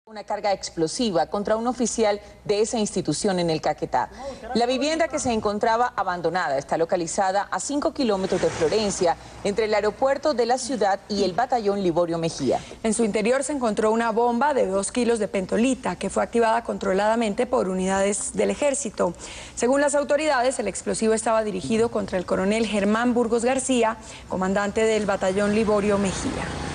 Una carga explosiva contra un oficial de esa institución en el Caquetá. La vivienda que se encontraba abandonada está localizada a 5 kilómetros de Florencia, entre el aeropuerto de la ciudad y el batallón Liborio Mejía. En su interior se encontró una bomba de 2 kilos de pentolita que fue activada controladamente por unidades del ejército. Según las autoridades, el explosivo estaba dirigido contra el coronel Germán Burgos García, comandante del batallón Liborio Mejía.